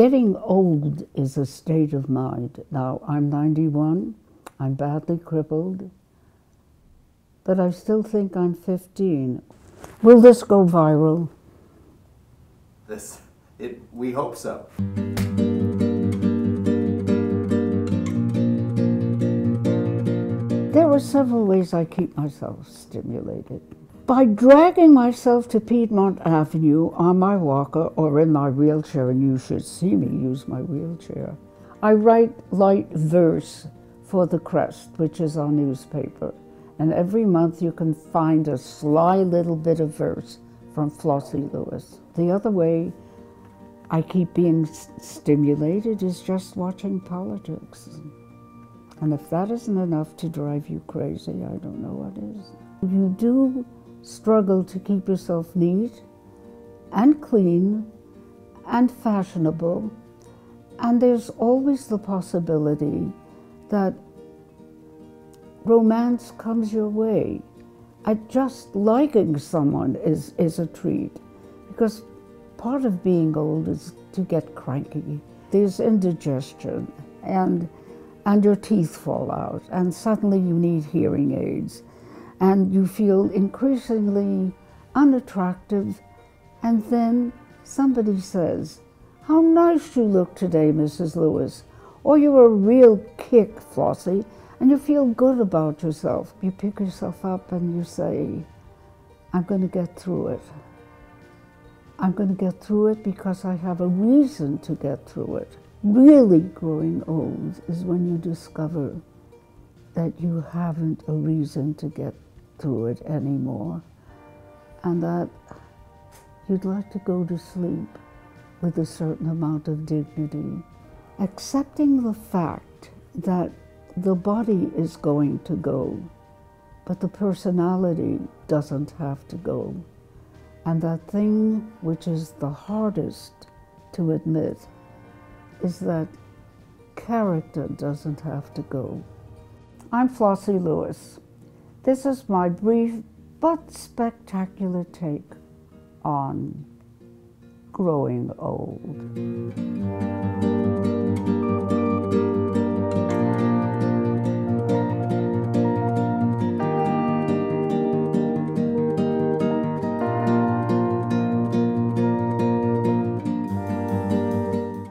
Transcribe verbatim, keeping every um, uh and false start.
Getting old is a state of mind. Now, I'm ninety-one, I'm badly crippled, but I still think I'm fifteen. Will this go viral? This, it, we hope so. There are several ways I keep myself stimulated. By dragging myself to Piedmont Avenue on my walker or in my wheelchair, and you should see me use my wheelchair. I write light verse for the Crest, which is our newspaper. And every month you can find a sly little bit of verse from Flossie Lewis. The other way I keep being stimulated is just watching politics. And if that isn't enough to drive you crazy, I don't know what is. You do struggle to keep yourself neat and clean and fashionable, and there's always the possibility that romance comes your way. I just liking someone is, is a treat, because part of being old is to get cranky. There's indigestion, and, and your teeth fall out, and suddenly you need hearing aids, and you feel increasingly unattractive, and then somebody says, "How nice you look today, Missus Lewis," or "You're a real kick, Flossie," and you feel good about yourself. You pick yourself up and you say, "I'm going to get through it. I'm going to get through it because I have a reason to get through it." Really growing old is when you discover that you haven't a reason to get through it anymore, and that you'd like to go to sleep with a certain amount of dignity. Accepting the fact that the body is going to go, but the personality doesn't have to go. And that thing which is the hardest to admit is that character doesn't have to go. I'm Flossie Lewis. This is my brief but spectacular take on growing old.